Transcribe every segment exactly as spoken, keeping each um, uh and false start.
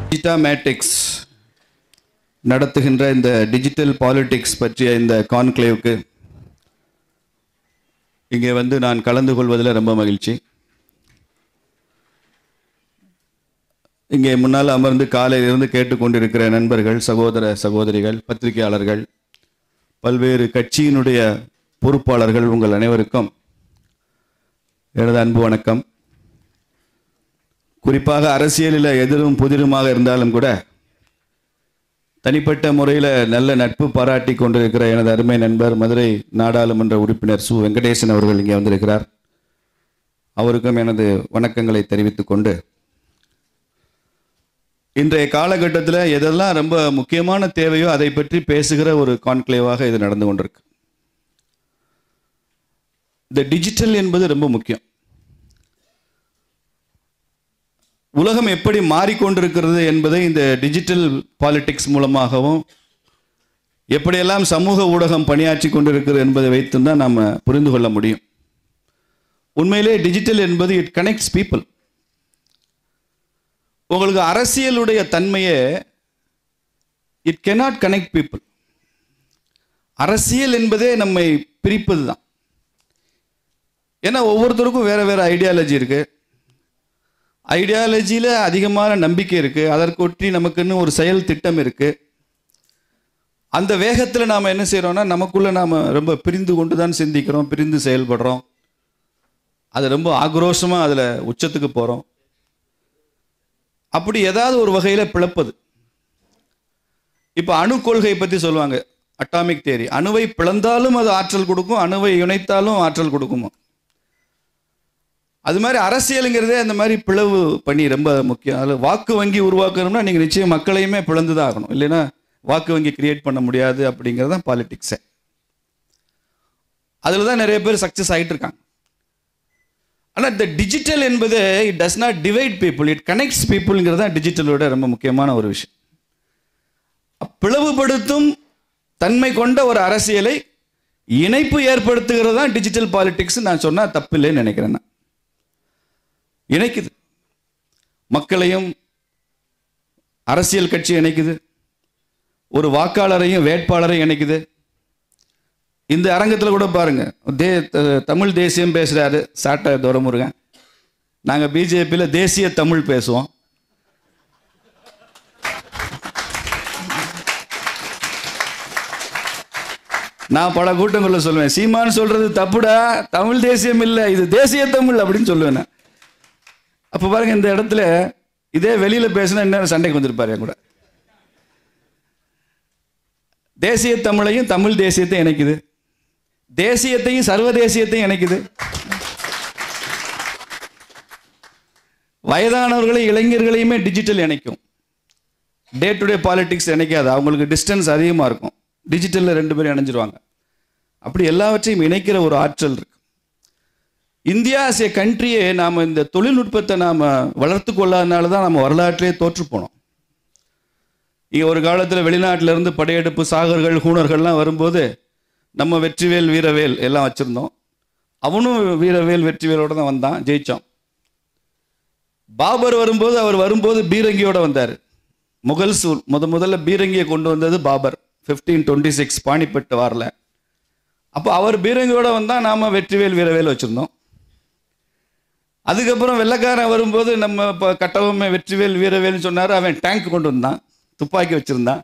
டிஜிட்டாமேட்டிக்ஸ் நடத்துகின்ற இந்த digital politics பற்றிய இந்த கான்க்ளேவுக்கு இங்கே வந்து நான் கலந்து கொள்வதில் ரொம்ப மகிழ்ச்சி. இங்கே முன்னால் அமர்ந்து காலையிலிருந்து கேட்டுக்கொண்டிருக்கிற நண்பர்கள், சகோதர சகோதரிகள், பத்திரிகையாளர்கள், பல்வேறு கட்சியினுடைய பொறுப்பாளர்கள், உங்கள் அனைவருக்கும் எனது அன்பு வணக்கம். குறிப்பாக அரசியலில் எதிரும் புதிருமாக இருந்தாலும் கூட தனிப்பட்ட முறையில் நல்ல நட்பு பாராட்டி கொண்டிருக்கிற எனது அருமை நண்பர், மதுரை நாடாளுமன்ற உறுப்பினர் சு வெங்கடேசன் அவர்கள் இங்கே வந்திருக்கிறார். அவருக்கும் எனது வணக்கங்களை தெரிவித்துக் கொண்டு, இன்றைய காலகட்டத்தில் எதெல்லாம் ரொம்ப முக்கியமான தேவையோ அதை பற்றி பேசுகிற ஒரு கான்க்ளேவாக இது நடந்து கொண்டிருக்கு. இந்த டிஜிட்டல் என்பது ரொம்ப முக்கியம். உலகம் எப்படி மாறிக்கொண்டிருக்கிறது என்பதை இந்த டிஜிட்டல் பாலிடிக்ஸ் மூலமாகவும், எப்படியெல்லாம் சமூக ஊடகம் பணியாற்றி கொண்டிருக்கிறது என்பதை வைத்து தான் நாம் புரிந்து கொள்ள முடியும். உண்மையிலே டிஜிட்டல் என்பது இட் கனெக்ட்ஸ் பீப்புள். உங்களுக்கு அரசியலுடைய தன்மையே இட் கெனாட் கனெக்ட் பீப்புள். அரசியல் என்பதே நம்மை பிரிப்பது தான். ஏன்னா ஒவ்வொருத்தருக்கும் வேற வேற ஐடியாலஜி இருக்கு. ஐடியாலஜியில் அதிகமான நம்பிக்கை இருக்குது. அதற்கு ஒட்டி நமக்குன்னு ஒரு செயல் திட்டம் இருக்குது. அந்த வேகத்தில் நாம் என்ன செய்கிறோம்னா, நமக்குள்ளே நாம் ரொம்ப பிரிந்து கொண்டு தான் சிந்திக்கிறோம், பிரிந்து செயல்படுறோம். அது ரொம்ப ஆக்ரோஷமாக அதில் உச்சத்துக்கு போகிறோம். அப்படி ஏதாவது ஒரு வகையில் பிளப்பது. இப்போ அணு கொள்கை பற்றி சொல்லுவாங்க, அட்டாமிக் தியரி. அணுவை பிளந்தாலும் அது ஆற்றல் கொடுக்கும், அணுவை இணைத்தாலும் ஆற்றல் கொடுக்குமா. அது மாதிரி அரசியலுங்கிறதே அந்த மாதிரி பிளவு பண்ணி ரொம்ப முக்கியம். அதில் வாக்கு வங்கி உருவாக்கணும்னா நீங்கள் நிச்சயம் மக்களையுமே பிளந்து தான் ஆகணும், இல்லைன்னா வாக்கு வங்கி கிரியேட் பண்ண முடியாது. அப்படிங்கிறது தான் பாலிடிக்ஸே. அதில் தான் நிறைய பேர் சக்ஸஸ் ஆகிட்டு இருக்காங்க. ஆனால் இந்த டிஜிட்டல் என்பது it does not divide people, it connects பீப்புள்ங்கிறது தான் டிஜிட்டலோட ரொம்ப முக்கியமான ஒரு விஷயம். பிளவுபடுத்தும் தன்மை கொண்ட ஒரு அரசியலை இணைப்பு ஏற்படுத்துகிறது தான் டிஜிட்டல் பாலிடிக்ஸ். நான் சொன்னால் தப்பு இல்லைன்னு நினைக்கிறேன். நான் இணைக்குது, மக்களையும் அரசியல் கட்சி இணைக்குது, ஒரு வாக்காளரையும் வேட்பாளரையும் இணைக்குது. இந்த அரங்கத்தில் கூட பாருங்க, தே தமிழ் தேசியம் பேசுறாரு சாட்டை துரைமுருகன். நாங்கள் பிஜேபியில் தேசிய தமிழ் பேசுவோம். நான் பல கூட்டங்களில் சொல்லுவேன், சீமான் சொல்றது தப்புடா, தமிழ் தேசியம் இல்லை, இது தேசிய தமிழ் அப்படின்னு சொல்லுவேன். அப்போ பாருங்க, இந்த இடத்துல இதே வெளியில் பேசினா இன்னும் சண்டைக்கு வந்துருப்பாரு என் கூட. தேசிய தமிழையும் தமிழ் தேசியத்தையும் இணைக்குது, தேசியத்தையும் சர்வதேசியத்தையும் இணைக்குது, வயதானவர்களை இளைஞர்களையுமே டிஜிட்டல் இணைக்கும். டே டு டே பாலிடிக்ஸ் இணைக்காது, அவங்களுக்கு டிஸ்டன்ஸ் அதிகமாக இருக்கும். டிஜிட்டலில் ரெண்டு பேரும் இணைஞ்சிருவாங்க. அப்படி எல்லாவற்றையும் இணைக்கிற ஒரு ஆற்றல் இருக்கு. இந்தியா ஆஸ் ஏ கண்ட்ரியே நாம் இந்த தொழில்நுட்பத்தை நாம் வளர்த்து கொள்ளாதனால தான் நம்ம வரலாற்றிலே தோற்று போனோம். இங்கே ஒரு காலத்தில் வெளிநாட்டிலேருந்து படையெடுப்பு, சாகர்கள், ஹூணர்கள்லாம் வரும்போது நம்ம வெற்றிவேல் வீரவேல் எல்லாம் வச்சுருந்தோம். அவனும் வீரவேல் வெற்றிவேலோடு தான் வந்தான், ஜெயித்தோம். பாபர் வரும்போது அவர் வரும்போது பீரங்கியோடு வந்தார். முகல்ஸ் முத முதல்ல பீரங்கியை கொண்டு வந்தது Babar, fifteen twenty six Panipat வாரில். அப்போ அவர் பீரங்கியோடு வந்தால் நாம் வெற்றிவேல் வீரவேல் வச்சுருந்தோம். அதுக்கப்புறம் வெள்ளைக்காரன் வரும்போது நம்ம இப்போ கட்டவுமே வெற்றிவேல் வீரவேல்னு சொன்னார். அவன் டேங்க் கொண்டு வந்தான், துப்பாக்கி வச்சுருந்தான்.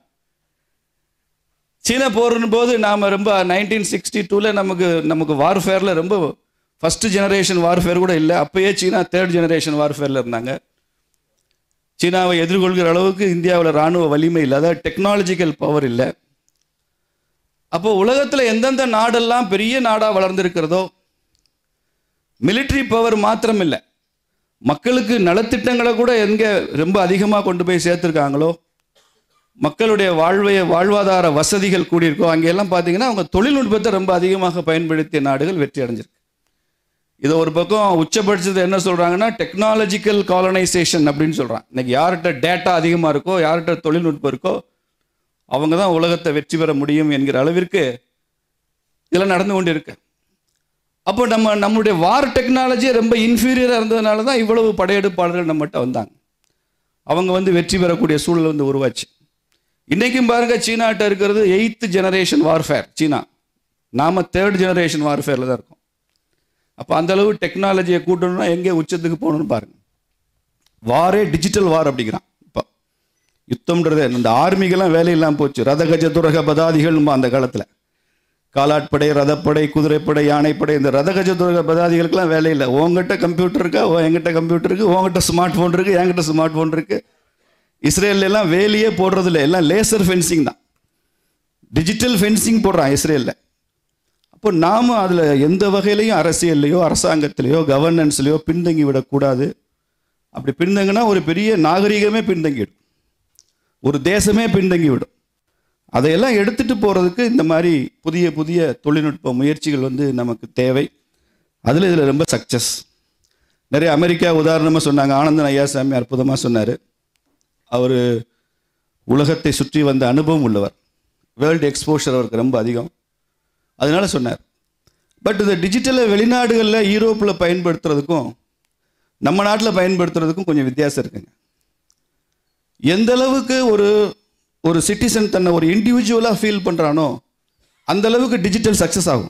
சீன போரின் போது நாம் ரொம்ப நைன்டீன் சிக்ஸ்டி டூவில் நமக்கு நமக்கு வார்ஃபேரில் ரொம்ப ஃபஸ்ட்டு ஜெனரேஷன் வார்ஃபேர் கூட இல்லை. அப்போயே சீனா தேர்ட் ஜெனரேஷன் வார்ஃபேரில் இருந்தாங்க. சீனாவை எதிர்கொள்கிற அளவுக்கு இந்தியாவில் இராணுவ வலிமை இல்லை, அதாவது டெக்னாலஜிக்கல் பவர் இல்லை. அப்போ உலகத்தில் எந்தெந்த நாடெல்லாம் பெரிய நாடாக வளர்ந்துருக்கிறதோ, மிலிட்ரி பவர் மாத்திரம் இல்லை, மக்களுக்கு நலத்திட்டங்களை கூட எங்கே ரொம்ப அதிகமாக கொண்டு போய் சேர்த்துருக்காங்களோ, மக்களுடைய வாழ்வை வாழ்வாதார வசதிகள் கூடியிருக்கோ, அங்கெல்லாம் பார்த்தீங்கன்னா அவங்க தொழில்நுட்பத்தை ரொம்ப அதிகமாக பயன்படுத்திய நாடுகள் வெற்றி அடைஞ்சிருக்கு. இதை ஒரு பக்கம் உச்சப்படுத்தது என்ன சொல்கிறாங்கன்னா, டெக்னாலஜிக்கல் காலனைசேஷன் அப்படின்னு சொல்கிறாங்க. இன்னைக்கு யார்கிட்ட டேட்டா அதிகமாக இருக்கோ, யார்கிட்ட தொழில்நுட்பம் இருக்கோ, அவங்க தான் உலகத்தை வெற்றி பெற முடியும் என்கிற அளவிற்கு இதெல்லாம் நடந்து கொண்டு இருக்கு. அப்போ நம்ம நம்மளுடைய வார் டெக்னாலஜி ரொம்ப இன்ஃபீரியராக இருந்ததுனால தான் இவ்வளவு படையெடுப்பாளர்கள் நம்மகிட்ட வந்தாங்க. அவங்க வந்து வெற்றி பெறக்கூடிய சூழல் வந்து உருவாச்சு. இன்றைக்கும் பாருங்கள், சீனாட்ட இருக்கிறது எயித்து ஜெனரேஷன் வார்ஃபேர் சீனா. நாம் தேர்ட் ஜெனரேஷன் வார்ஃபேரில் தான் இருக்கோம். அப்போ அந்தளவு டெக்னாலஜியை கூட்டணும்னா எங்கே உச்சத்துக்கு போகணும்னு பாருங்கள். வாரே டிஜிட்டல் வார் அப்படிங்கிறான். இப்போ யுத்தம்ன்றதே இந்த ஆர்மிகெல்லாம் வேலையில்லாமல் போச்சு. ரத கஜ துரக பதாதிகள்மா அந்த காலத்தில் காலாட்படை, ரதப்படை, குதிரைப்படை, யானைப்படை, இந்த ரதகஜ துரக பதாதிகளுக்கெல்லாம் வேலை இல்லை. உங்ககிட்ட கம்ப்யூட்டர் இருக்கா, என்கிட்ட கம்ப்யூட்டர் இருக்குது, உங்ககிட்ட ஸ்மார்ட் ஃபோன் இருக்குது, என்கிட்ட ஸ்மார்ட் ஃபோன் இருக்குது. இஸ்ரேல்லாம் வேலியே போடுறது இல்லை, எல்லாம் லேசர் ஃபென்சிங் தான், டிஜிட்டல் ஃபென்சிங் போடுறான் இஸ்ரேலில். அப்போ நாம் அதில் எந்த வகையிலையும் அரசியல்லையோ அரசாங்கத்திலையோ கவர்னன்ஸ்லையோ பின்தங்கி விடக்கூடாது. அப்படி பின்தங்கினா ஒரு பெரிய நாகரிகமே பின்தங்கிவிடும், ஒரு தேசமே பின்தங்கி விடும். அதையெல்லாம் எடுத்துகிட்டு போகிறதுக்கு இந்த மாதிரி புதிய புதிய தொழில்நுட்ப முயற்சிகள் வந்து நமக்கு தேவை. அதில் இதில் ரொம்ப சக்ஸஸ். நிறைய அமெரிக்கா உதாரணமாக சொன்னாங்க. ஆனந்தன் ஐயாசாமி அற்புதமாக சொன்னார். அவர் உலகத்தை சுற்றி வந்த அனுபவம் உள்ளவர், வேர்ல்டு எக்ஸ்போஷர் அவருக்கு ரொம்ப அதிகம், அதனால சொன்னார். பட் இந்த டிஜிட்டலை வெளிநாடுகளில் யூரோப்பில் பயன்படுத்துறதுக்கும் நம்ம நாட்டில் பயன்படுத்துறதுக்கும் கொஞ்சம் வித்தியாசம் இருக்குங்க. எந்த அளவுக்கு ஒரு ஒரு சிட்டிசன் தன்னை ஒரு இண்டிவிஜுவலாக ஃபீல் பண்ணுறானோ அந்த அளவுக்கு டிஜிட்டல் சக்ஸஸ் ஆகும்.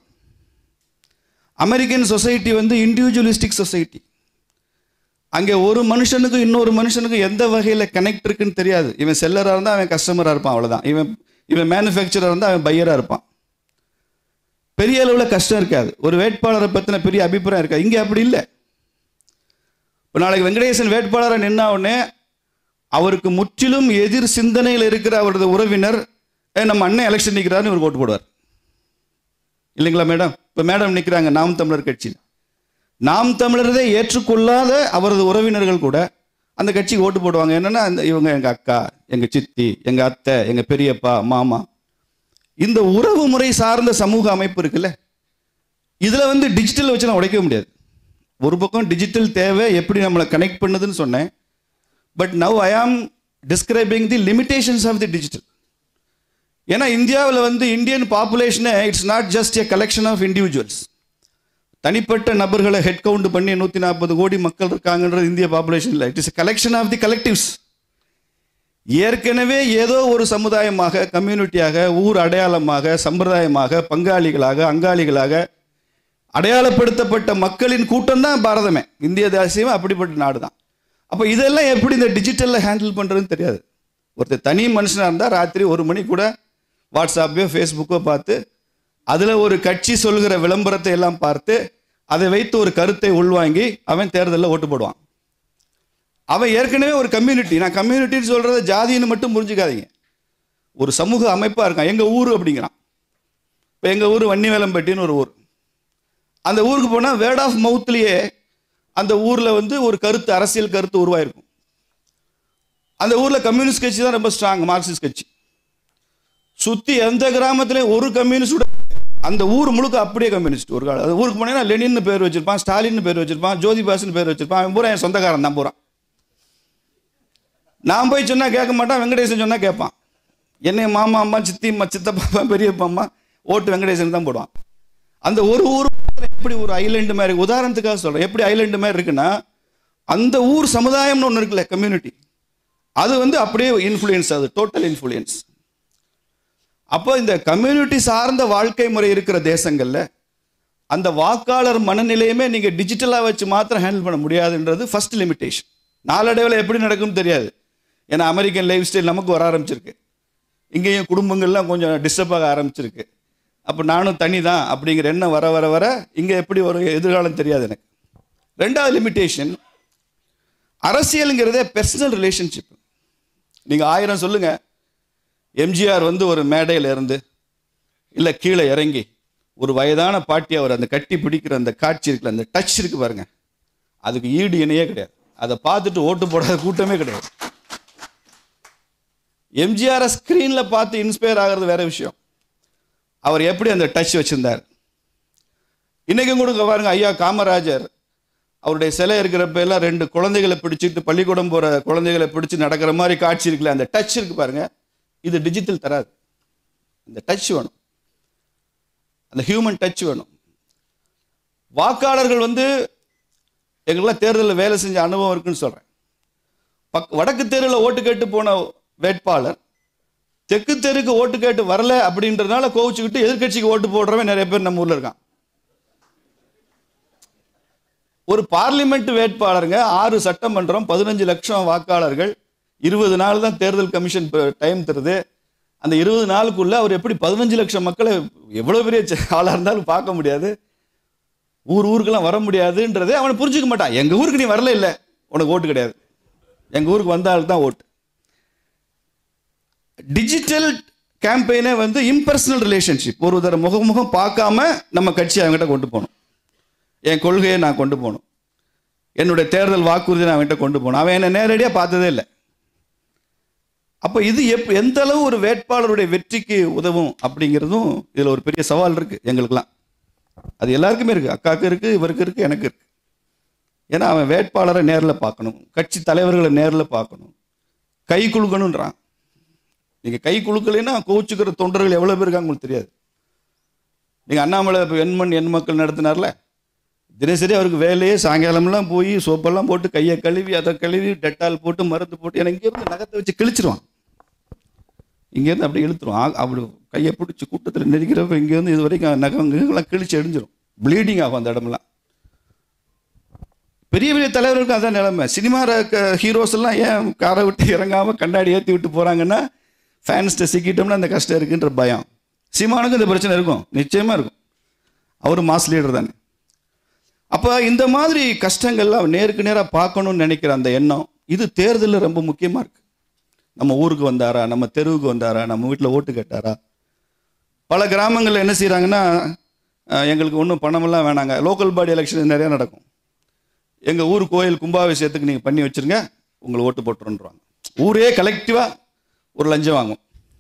அமெரிக்கன் சொசைட்டி வந்து இண்டிவிஜுவலிஸ்டிக் சொசைட்டி. அங்கே ஒரு மனுஷனுக்கும் இன்னொரு மனுஷனுக்கும் எந்த வகையில் கனெக்ட் இருக்குன்னு தெரியாது. இவன் செல்லராக இருந்தால் அவன் கஸ்டமராக இருப்பான், அவ்வளோதான். இவன் இவன் மேனுஃபேக்சராக இருந்தால் அவன் பையராக இருப்பான். பெரிய அளவில் கஷ்டம் இருக்காது. ஒரு வேட்பாளரை பற்றின பெரிய அபிப்பிராயம் இருக்காது. இங்கே அப்படி இல்லை. இப்போ நாளைக்கு வெங்கடேசன் வேட்பாளரை நின்னா உடனே அவருக்கு முற்றிலும் எதிர் சிந்தனையில் இருக்கிற அவரது உறவினர் நம்ம அண்ணன் எலெக்ஷன் நிற்கிறாருன்னு இவர் ஓட்டு போடுவார், இல்லைங்களா மேடம்? இப்போ மேடம் நிற்கிறாங்க நாம் தமிழர் கட்சியில். நாம் தமிழரதை ஏற்றுக்கொள்ளாத அவரது உறவினர்கள் கூட அந்த கட்சிக்கு ஓட்டு போடுவாங்க. என்னென்னா, அந்த இவங்க எங்கள் அக்கா, எங்கள் சித்தி, எங்கள் அத்தை, எங்கள் பெரியப்பா, மாமா. இந்த உறவு முறை சார்ந்த சமூக அமைப்பு இருக்குல்ல, இதில் வந்து டிஜிட்டல் வச்சுலாம் உடைக்க முடியாது. ஒரு பக்கம் டிஜிட்டல் தேவை, எப்படி நம்மளை கனெக்ட் பண்ணுதுன்னு சொன்னேன். But now I am describing the limitations of the digital. ஏன்னா இந்தியாவில் வந்து இந்தியன் பாப்புலேஷனை it's not just a collection of individuals. தனிப்பட்ட நபர்களை ஹெட் கவுண்ட் பண்ணி நூற்றி நாற்பது கோடி மக்கள் இருக்காங்கன்றது இந்திய பாப்புலேஷன் இல்லை. It is a collection of the collectives. ஏற்கனவே ஏதோ ஒரு சமுதாயமாக, கம்யூனிட்டியாக, ஊர் அடையாளமாக, சம்பிரதாயமாக, பங்காளிகளாக, அங்காளிகளாக அடையாளப்படுத்தப்பட்ட மக்களின் கூட்டம் தான் பாரதமே. இந்திய தேசியமே அப்படிப்பட்ட நாடு தான். அப்போ இதெல்லாம் எப்படி இந்த டிஜிட்டலில் ஹேண்டில் பண்ணுறதுன்னு தெரியாது. ஒருத்தர் தனி மனுஷனாக இருந்தால் ராத்திரி ஒரு மணி கூட வாட்ஸ்அப்பையோ ஃபேஸ்புக்கோ பார்த்து அதில் ஒரு கட்சி சொல்கிற விளம்பரத்தை எல்லாம் பார்த்து அதை வைத்து ஒரு கருத்தை உள்வாங்கி அவன் தேர்தலில் ஓட்டு போடுவான். அவன் ஏற்கனவே ஒரு கம்யூனிட்டி. நான் கம்யூனிட்டின்னு சொல்கிறத ஜாதின்னு மட்டும் புரிஞ்சுக்காதீங்க, ஒரு சமூக அமைப்பாக இருக்கான். எங்கள் ஊர் அப்படிங்கிறான். இப்போ எங்கள் ஊர் வன்னிவேலம்பட்டின்னு ஒரு ஊர். அந்த ஊருக்கு போனால் வேர்ட் ஆஃப் மவுத்லேயே அந்த ஊரில் வந்து ஒரு கருத்து, அரசியல் கருத்து உருவாயிருக்கும். அந்த ஊரில் கம்யூனிஸ்ட் கட்சி தான் ரொம்ப ஸ்ட்ராங், மார்க்சிஸ்ட் கட்சி. சுற்றி எந்த கிராமத்துலேயும் ஒரு கம்யூனிஸ்ட், அந்த ஊர் முழுக்க அப்படியே கம்யூனிஸ்ட். ஒரு காலம் அது ஊருக்கு போனீங்கன்னா லெனின்னு பேர் வச்சிருப்பான், ஸ்டாலின்னு பேர் வச்சிருப்பான், ஜோதிபாஸ்ன்னு பேர் வச்சிருப்பான். அவன் பூரா என் சொந்தக்காரன் தான் பூரா. நான் போய் சொன்னால் கேட்க மாட்டான், வெங்கடேசன் சொன்னால் கேட்பான். என்னை மாமா அம்மா, சித்தி அம்மா, சித்தப்பா, பெரியப்பா அம்மா ஓட்டு வெங்கடேசன் தான் போடுவான். அந்த ஒரு ஊர் எப்படி ஒரு ஐலண்டு மாதிரி, உதாரணத்துக்காக சொல்கிறேன், எப்படி ஐலண்டு மாதிரி இருக்குன்னா, அந்த ஊர் சமுதாயம்னு ஒன்று இருக்குல்ல, கம்யூனிட்டி, அது வந்து அப்படியே இன்ஃப்ளூயன்ஸ், அது டோட்டல் இன்ஃப்ளூயன்ஸ். அப்போ இந்த கம்யூனிட்டி சார்ந்த வாழ்க்கை முறை இருக்கிற தேசங்களில் அந்த வாக்காளர் மனநிலையுமே நீங்கள் டிஜிட்டலாக வச்சு மாத்திரம் ஹேண்டில் பண்ண முடியாதுன்றது ஃபர்ஸ்ட் லிமிட்டேஷன். நாளடைவில் எப்படி நடக்கும்னு தெரியாது. ஏன்னா அமெரிக்கன் லைஃப் ஸ்டைல் நமக்கு வர ஆரம்பிச்சிருக்கு, இங்கேயும் குடும்பங்கள்லாம் கொஞ்சம் டிஸ்டர்ப் ஆக ஆரம்பிச்சிருக்கு. அப்போ நானும் தனி தான் அப்படிங்கிற எண்ணம் வர வர வர இங்கே எப்படி ஒரு எதிர்காலம் தெரியாது எனக்கு. ரெண்டாவது லிமிட்டேஷன், அரசியலுங்கிறதே பர்சனல் ரிலேஷன்ஷிப். நீங்கள் ஆயிரம் சொல்லுங்கள், எம்ஜிஆர் வந்து ஒரு மேடையில் இருந்து இல்லை கீழே இறங்கி ஒரு வயதான பாட்டி அவர் அந்த கட்டி பிடிக்கிற அந்த காட்சி இருக்குல்ல, அந்த டச் இருக்கு பாருங்க, அதுக்கு ஈடு இணையே கிடையாது. அதை பார்த்துட்டு ஓட்டு போடாத கூட்டமே கிடையாது. எம்ஜிஆரை ஸ்க்ரீனில் பார்த்து இன்ஸ்பயர் ஆகிறது வேற விஷயம், அவர் எப்படி அந்த டச் வச்சிருந்தார். இன்றைக்கும் கூட பாருங்க, ஐயா காமராஜர் அவருடைய சிலை இருக்கிறப்ப எல்லாம் ரெண்டு குழந்தைகளை பிடிச்சிட்டு பள்ளிக்கூடம் போகிற குழந்தைகளை பிடிச்சி நடக்கிற மாதிரி காட்சி இருக்குல்ல, அந்த டச் இருக்கு பாருங்க, இது டிஜிட்டல் தராது. அந்த டச் வேணும், அந்த ஹியூமன் டச் வேணும். வாக்காளர்கள் வந்து எங்கெல்லாம் தேர்தலில் வேலை செஞ்ச அனுபவம் இருக்குன்னு சொல்கிறேன். பக் வடக்கு தெருவில் ஓட்டு கேட்டு போன வேட்பாளர் தெற்கு தெருக்கு ஓட்டு கேட்டு வரல அப்படின்றதுனால கோவிச்சுக்கிட்டு எதிர்கட்சிக்கு ஓட்டு போடுறவன் நிறைய பேர் நம்ம ஊர்ல இருக்கான். ஒரு பார்லிமெண்ட் வேட்பாளருங்க, ஆறு சட்டமன்றம், பதினஞ்சு லட்சம் வாக்காளர்கள், இருபது நாள் தான் தேர்தல் கமிஷன் டைம் தருது. அந்த இருபது நாளுக்குள்ள அவர் எப்படி பதினஞ்சு லட்சம் மக்களை, எவ்வளவு பெரிய ஆளா இருந்தாலும் பார்க்க முடியாது, ஊர் ஊருக்கெல்லாம் வர முடியாதுன்றதே அவனை புரிஞ்சுக்க மாட்டான். எங்க ஊருக்கு நீ வரல, இல்லை உனக்கு ஓட்டு கிடையாது, எங்க ஊருக்கு வந்தால் தான் ஓட்டு. டிஜிட்டல் கேம்பெயினே வந்து இம்பர்சனல் ரிலேஷன்ஷிப். ஒரு தர முகமுகம் பார்க்காம நம்ம கட்சி அவங்ககிட்ட கொண்டு போகணும், என் கொள்கையை நான் கொண்டு போகணும், என்னுடைய தேர்தல் வாக்குறுதி நான் அவன்கிட்ட கொண்டு போகணும். அவன் என்னை நேரடியாக பார்த்ததே இல்லை. அப்போ இது எப் எந்த அளவு ஒரு வேட்பாளருடைய வெற்றிக்கு உதவும் அப்படிங்கிறதும் இதில் ஒரு பெரிய சவால் இருக்கு எங்களுக்கெல்லாம். அது எல்லாருக்குமே இருக்கு, அக்காவுக்கு இருக்கு, இவருக்கு இருக்கு, எனக்கு இருக்கு. ஏன்னா அவன் வேட்பாளரை நேரில் பார்க்கணும், கட்சி தலைவர்களை நேரில் பார்க்கணும், கை குலுக்கணுன்றான். நீங்கள் கை குலுக்கலைன்னா கோச்சுக்கிற தொண்டர்கள் எவ்வளோ பேர் இருக்காங்க உங்களுக்கு தெரியாது. நீங்கள் அண்ணாமலை எண்மண் எண் மக்கள் நடத்தினார்ல, தினசரி அவருக்கு வேலையே சாயங்காலம்லாம் போய் சோப்பெல்லாம் போட்டு கையை கழுவி அதை கழுவி டெட்டால் போட்டு மருந்து போட்டு எனக்கு இங்கேருந்து நகத்தை வச்சு கிழிச்சிருவான், இங்கேருந்து அப்படி இழுத்துருவான். அப்படி கையை பிடிச்சி கூட்டத்தில் நெருக்கிறப்ப இங்கேருந்து இது வரைக்கும் நகங்கெல்லாம் கிழிச்சு எடிஞ்சிரும், ப்ளீடிங் ஆகும் அந்த இடமெல்லாம். பெரிய பெரிய தலைவர்களுக்கு அதான் நிலைமை. சினிமா ஹீரோஸ் எல்லாம் ஏன் காரை விட்டு இறங்காமல் கண்ணாடி ஏற்றி விட்டு போகிறாங்கன்னா, ஃபேன்ஸ்ட்டை சிக்கிட்டோம்னா அந்த கஷ்டம் இருக்குன்ற பயம். சீமானுக்கும் இந்த பிரச்சனை இருக்கும், நிச்சயமாக இருக்கும், அவர் மாஸ் லீடர் தானே. அப்போ இந்த மாதிரி கஷ்டங்கள்லாம் நேருக்கு நேராக பார்க்கணும்னு நினைக்கிற அந்த எண்ணம் இது தேர்தலில் ரொம்ப முக்கியமாக இருக்குது. நம்ம ஊருக்கு வந்தாரா, நம்ம தெருவுக்கு வந்தாரா, நம்ம வீட்டில் ஓட்டு கேட்டாரா. பல கிராமங்களில் என்ன செய்கிறாங்கன்னா, எங்களுக்கு ஒன்றும் பணமெல்லாம் வேணாங்க, லோக்கல் பாடி எலெக்ஷன் நிறையா நடக்கும், எங்கள் ஊர் கோயில் கும்பாபிஷேகத்துக்கு நீங்கள் பண்ணி வச்சுருங்க, உங்களை ஓட்டு போட்டுருன்றாங்க. ஊரே கலெக்டிவாக ஒரு லஞ்சம் வாங்கும்.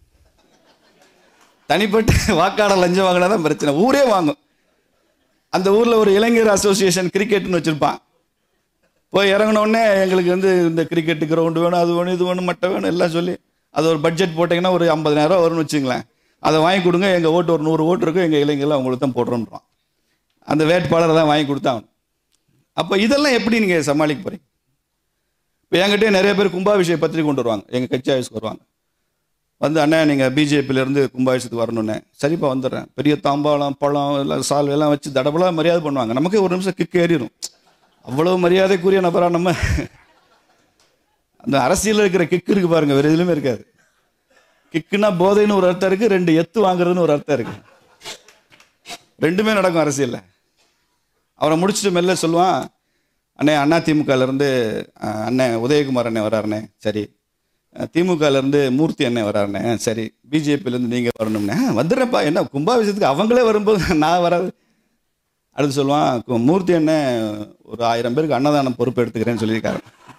தனிப்பட்ட வாக்காளர் லஞ்சம் வாங்கினா தான் பிரச்சனை, ஊரே வாங்கும். அந்த ஊரில் ஒரு இளைஞர் அசோசியேஷன் கிரிக்கெட்னு வச்சுருப்பான், போய் இறங்கினோடனே எங்களுக்கு வந்து இந்த கிரிக்கெட்டு கிரவுண்டு வேணும், அது வேணும், இது வேணும், மட்டை வேணும் எல்லாம் சொல்லி அது ஒரு பட்ஜெட் போட்டிங்கன்னா ஒரு ஐம்பதாயிரம் வரும்னு வச்சுங்களேன், அதை வாங்கி கொடுங்க, எங்கள் ஓட்டு ஒரு நூறு ஓட்டு இருக்கும், எங்கள் இளைஞர்கள் அவங்களுக்கு தான் போடுறோன்றான். அந்த வேட்பாளரை தான் வாங்கி கொடுத்தாங்க. அப்போ இதெல்லாம் எப்படி நீங்கள் சமாளிக்க போகிறீங்க? இப்போ என்கிட்டே நிறைய பேர் கும்பாபிஷேக பத்திரிக்கை கொண்டு வருவாங்க, எங்கள் கட்சி ஆஃபீஸ்க்கு வருவாங்க, வந்து அண்ணா நீங்கள் பிஜேபியிலேருந்து கும்பாபிஷேகத்துக்கு வரணுன்னு. சரிப்பா வந்துடுறேன். பெரிய தாம்பாளம் பழம் எல்லாம் சால்வ் எல்லாம் வச்சு தடபலாக மரியாதை பண்ணுவாங்க. நமக்கே ஒரு நிமிஷம் கிக்கு ஏறிடும், அவ்வளோ மரியாதைக்குரிய நபரா நம்ம. அந்த அரசியலில் இருக்கிற கிக்கு இருக்கு பாருங்க, வேறு எதுலையுமே இருக்காது. கிக்குன்னா போதைன்னு ஒரு அர்த்தம் இருக்குது, ரெண்டு எத்து வாங்குறதுன்னு ஒரு அர்த்தம் இருக்குது, ரெண்டுமே நடக்கும் அரசியலில். அவரை முடிச்சுட்டு மெல்ல சொல்லுவான், அண்ணே அண்ணா திமுகலேருந்து அண்ணன் உதயகுமார் அண்ணன் வராருண்ணே, சரி, திமுகலேருந்து மூர்த்தி அண்ணன் வராருண்ணே, சரி, பிஜேபியிலேருந்து நீங்கள் வரணும்னே, வந்துடுறேன்ப்பா, என்ன கும்பாபிஷேகத்துக்கு அவங்களே வரும்போது நான் வராது. அடுத்து சொல்லுவான், மூர்த்தி அண்ணன் ஒரு ஆயிரம் பேருக்கு அன்னதானம் பொறுப்பு எடுத்துக்கிறேன்னு சொல்லியிருக்காரு.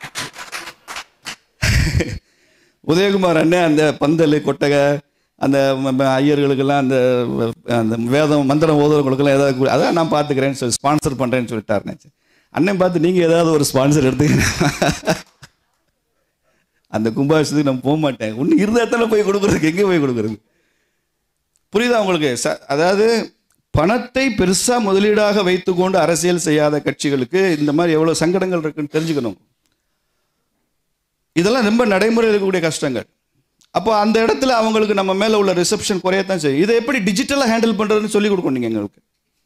உதயகுமார் அண்ணன் அந்த பந்தல் கொட்டகை அந்த ஐயர்களுக்கெல்லாம் அந்த அந்த வேதம் மந்திரம் ஓதுறவங்களுக்கெல்லாம் ஏதாவது அதான் நான் பார்த்துக்கிறேன்னு சொல்லி ஸ்பான்சர் பண்ணுறேன்னு சொல்லிட்டாருண்ணே. அண்ணன் பார்த்து நீங்கள் ஏதாவது ஒரு ஸ்பான்சர் எடுத்துக்கிறேன். அந்த கும்பாபிஷேகத்துக்கு நம்ம போக மாட்டேன், ஒன்று இருந்தால் தானே போய் கொடுக்குறதுக்கு, எங்கே போய் கொடுக்குறது? புரியுதா உங்களுக்கு? ச அதாவது பணத்தை பெருசாக முதலீடாக வைத்துக்கொண்டு அரசியல் செய்யாத கட்சிகளுக்கு இந்த மாதிரி எவ்வளோ சங்கடங்கள் இருக்குன்னு தெரிஞ்சுக்கணும். இதெல்லாம் ரொம்ப நடைமுறையில் இருக்கக்கூடிய கஷ்டங்கள். அப்போ அந்த இடத்துல அவங்களுக்கு நம்ம மேலே உள்ள ரிசப்ஷன் குறையத்தான் செய்யும். இதை எப்படி டிஜிட்டலாக ஹேண்டில் பண்ணுறதுன்னு சொல்லி கொடுக்கணும் நீங்கள் எங்களுக்கு.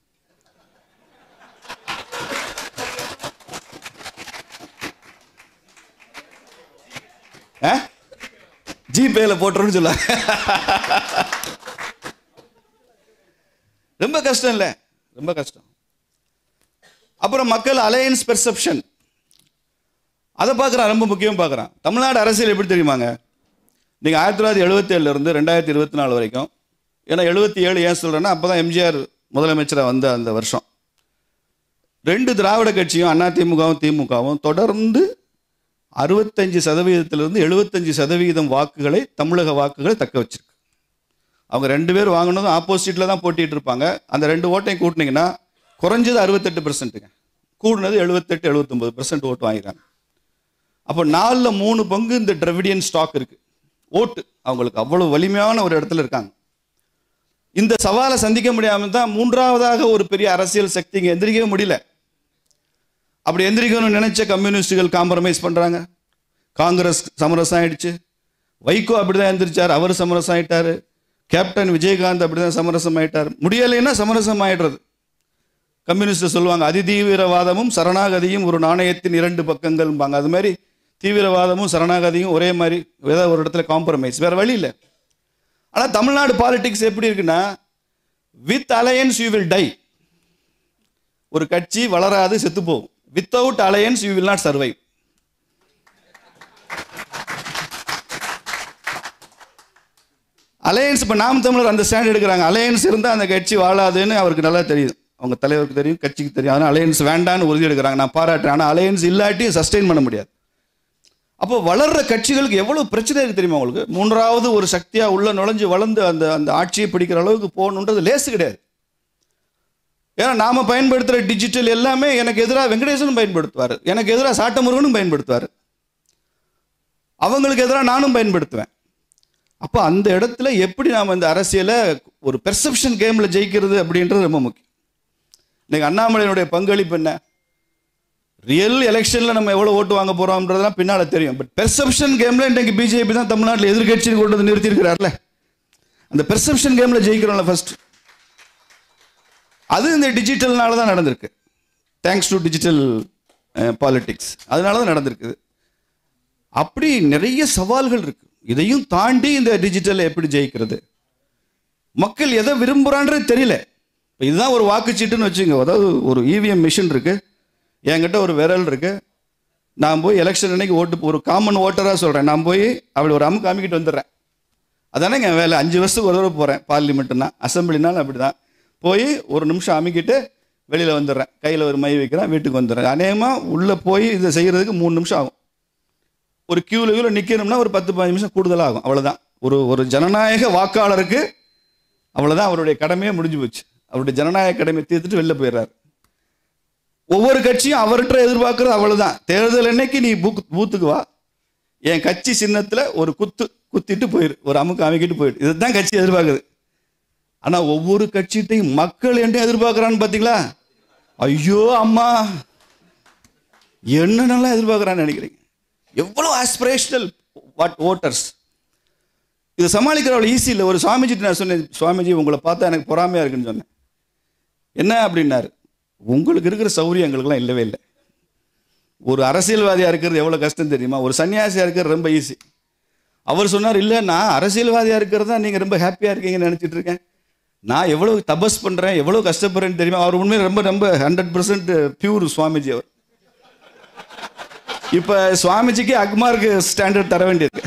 ஜிபேல போட்டுருன்னு சொல்ல ரொம்ப கஷ்டம் இல்லை, ரொம்ப கஷ்டம். அப்புறம் மக்கள் அலையன்ஸ் பெர்செப்ஷன் அதை பார்க்குறான், ரொம்ப முக்கியம் பார்க்குறான். தமிழ்நாடு அரசியல் எப்படி தெரியுமாங்க? நீங்கள் ஆயிரத்தி தொள்ளாயிரத்தி எழுபத்தி ஏழுல இருந்து ரெண்டாயிரத்தி இருபத்தி நாலு வரைக்கும், ஏன்னா எழுபத்தி ஏழு ஏன் சொல்கிறேன்னா அப்போ தான் எம்ஜிஆர் முதலமைச்சராக வந்த அந்த வருஷம், ரெண்டு திராவிட கட்சியும் அதிமுகவும் திமுகவும் தொடர்ந்து அறுபத்தஞ்சு சதவீதத்திலிருந்து எழுபத்தஞ்சு சதவீதம் வாக்குகளை, தமிழக வாக்குகளை தக்க வச்சிருக்கு. அவங்க ரெண்டு பேர் வாங்கினதும் ஆப்போசிட்டில் தான் போட்டிட்டு இருப்பாங்க. அந்த ரெண்டு ஓட்டையும் கூட்டினீங்கன்னா குறைஞ்சது அறுபத்தெட்டு பெர்சென்ட்டுங்க, கூடுனது எழுபத்தெட்டு எழுபத்தொம்பது பெர்சென்ட் ஓட்டு வாங்கிக்கிறாங்க. அப்போ நாலில் மூணு பங்கு இந்த டிராவிடியன் ஸ்டாக் இருக்கு ஓட்டு, அவங்களுக்கு அவ்வளோ வலிமையான ஒரு இடத்துல இருக்காங்க. இந்த சவாலை சந்திக்க முடியாமல் தான் மூன்றாவதாக ஒரு பெரிய அரசியல் சக்தி இங்கே எந்திரிக்கவே முடியல. அப்படி எந்திரிக்கணும்னு நினைச்ச கம்யூனிஸ்டுகள் காம்ப்ரமைஸ் பண்ணுறாங்க, காங்கிரஸ் சமரசம் ஆயிடுச்சு. வைகோ அப்படிதான் எழுந்திரிச்சார், அவர் சமரசம் ஆயிட்டாரு. கேப்டன் விஜயகாந்த் அப்படிதான் சமரசம் ஆயிட்டார். முடியலைன்னா சமரசம் ஆயிடுறது. கம்யூனிஸ்ட் சொல்லுவாங்க அதிதீவிரவாதமும் சரணாகதியும் ஒரு நாணயத்தின் இரண்டு பக்கங்கள்பாங்க. அது மாதிரி தீவிரவாதமும் சரணாகதியும் ஒரே மாதிரி ஏதாவது ஒரு இடத்துல காம்ப்ரமைஸ், வேற வழி இல்லை. ஆனால் தமிழ்நாடு பாலிடிக்ஸ் எப்படி இருக்குன்னா, with alliance you will die. ஒரு கட்சி வளராது, செத்து போகும். Without alliance you will not survive. Alliance இப்போ நாம் தமிழர் அந்த ஸ்டாண்ட் எடுக்கிறாங்க. அலையன்ஸ் இருந்தால் அந்த கட்சி வாழாதுன்னு அவருக்கு நல்லா தெரியுது, அவங்க தலைவருக்கு தெரியும், கட்சிக்கு தெரியும். அதனால் அலையன்ஸ் வேண்டான்னு உறுதி எடுக்கிறாங்க. நான் பாராட்டுறேன். ஆனால் அலையன்ஸ் இல்லாட்டி சஸ்டெயின் பண்ண முடியாது. அப்போ வளர்ற கட்சிகளுக்கு எவ்வளோ பிரச்சனை இருக்குது தெரியுமா உங்களுக்கு? மூன்றாவது ஒரு சக்தியாக உள்ள நுழைஞ்சு வளர்ந்து அந்த அந்த ஆட்சியை பிடிக்கிற அளவுக்கு போகணுன்றது லேசு கிடையாது. ஏன்னா நாம் பயன்படுத்துகிற டிஜிட்டல் எல்லாமே எனக்கு எதிராக வெங்கடேசனும் பயன்படுத்துவார், எனக்கு எதிராக சாட்டமுருகனும் பயன்படுத்துவார், அவங்களுக்கு எதிராக நானும் பயன்படுத்துவேன். அப்போ அந்த இடத்துல எப்படி நாம் இந்த அரசியலை ஒரு பெர்செப்ஷன் கேமில் ஜெயிக்கிறது அப்படின்றது ரொம்ப முக்கியம். இன்னைக்கு அண்ணாமலையினுடைய பங்களிப்பு என்ன? ரியல் எலெக்ஷனில் நம்ம எவ்வளோ ஓட்டு வாங்க போகிறோம்ன்றதுலாம் பின்னால் தெரியும். பட் பெர்செப்ஷன் கேமில் இன்றைக்கு பிஜேபி தான் தமிழ்நாட்டில் எதிர்கட்சின்னு கொண்டு வந்து நிறுத்தியிருக்கிறார்ல. அந்த பெர்செப்ஷன் கேமில் ஜெயிக்கிறோம்ல ஃபர்ஸ்ட். அது இந்த டிஜிட்டல்னால தான் நடந்திருக்கு. தேங்க்ஸ் டு டிஜிட்டல் பாலிட்டிக்ஸ் அதனால தான் நடந்திருக்குது. அப்படி நிறைய சவால்கள் இருக்கு. இதையும் தாண்டி இந்த டிஜிட்டலை எப்படி ஜெயிக்கிறது? மக்கள் எதை விரும்புகிறான்றது தெரியல. இப்போ இதுதான் ஒரு வாக்குச்சீட்டுன்னு வச்சுங்க. அதாவது ஒரு இவிஎம் மிஷின் இருக்கு, என்கிட்ட ஒரு விரல் இருக்கு. நான் போய் எலெக்ஷன் அன்னைக்கு ஓட்டு, ஒரு காமன் ஓட்டராக சொல்கிறேன், நான் போய் அப்படி ஒரு அமுக்கு அமுக்கிட்டு வந்துடுறேன். அதானே என் வேலை. அஞ்சு வருஷத்துக்கு ஒரு தடவை போகிறேன் பார்லிமெண்ட்டுனா, அசம்பிளினாலும் அப்படி தான். போய் ஒரு நிமிஷம் அமுக்கிட்டு வெளியில் வந்துடுறேன், கையில் ஒரு மை வைக்கிறேன், வீட்டுக்கு வந்துடுறேன். அநேகமாக உள்ளே போய் இதை செய்கிறதுக்கு மூணு நிமிஷம் ஆகும். ஒரு கியூவில் கியூவில் நிற்கணும்னா ஒரு பத்து பதினஞ்சு நிமிஷம் கூடுதலாக ஆகும். அவ்வளோதான். ஒரு ஒரு ஜனநாயக வாக்காளருக்கு அவ்வளோதான், அவருடைய கடமையே முடிஞ்சு போச்சு. அவருடைய ஜனநாயக கடமையை தீர்த்துட்டு வெளில போயிடுறாரு. ஒவ்வொரு கட்சியும் அவர்கிட்ட எதிர்பார்க்கறது அவ்வளோதான். தேர்தல் அன்னைக்கு நீ பூ பூத்துக்கு வா, என் கட்சி சின்னத்தில் ஒரு குத்து குத்திட்டு போயிரு, ஒரு அமுக்கு அமைக்கிட்டு போயிடு. இதுதான் கட்சி எதிர்பார்க்குது. ஆனால் ஒவ்வொரு கட்சியத்தையும் மக்கள் என்ன எதிர்பார்க்குறான்னு பார்த்தீங்களா? ஐயோ அம்மா, என்ன நல்லா எதிர்பார்க்குறான்னு நினைக்கிறீங்க? எவ்வளோ ஆஸ்பிரேஷனல் வாட் ஓட்டர்ஸ். இதை சமாளிக்கிற அவ்வளோ ஈஸி இல்லை. ஒரு சுவாமிஜிட்டு நான் சொன்னேன், சுவாமிஜி உங்களை பார்த்தா எனக்கு பொறாமையாக இருக்குன்னு சொன்னேன். என்ன அப்படின்னாரு, உங்களுக்கு இருக்கிற சௌரியம் எங்களுக்குலாம் இல்லவே இல்லை. ஒரு அரசியல்வாதியாக இருக்கிறது எவ்வளோ கஷ்டம் தெரியுமா? ஒரு சன்னியாசியாக இருக்கிறது ரொம்ப ஈஸி. அவர் சொன்னார், இல்லை நான் அரசியல்வாதியாக இருக்கிறது தான் நீங்கள் ரொம்ப ஹாப்பியாக இருக்கீங்கன்னு நினச்சிட்டு இருக்கேன். நான் எவ்வளோ தபஸ் பண்ணுறேன், எவ்வளோ கஷ்டப்படுறேன்னு தெரியுமா? அவர் உண்மையை ரொம்ப ரொம்ப ஹண்ட்ரட் பர்சன்ட் பியூர் சுவாமிஜி அவர். இப்போ சுவாமிஜிக்கு அக்மார்க்கு ஸ்டாண்டர்ட் தர வேண்டியது.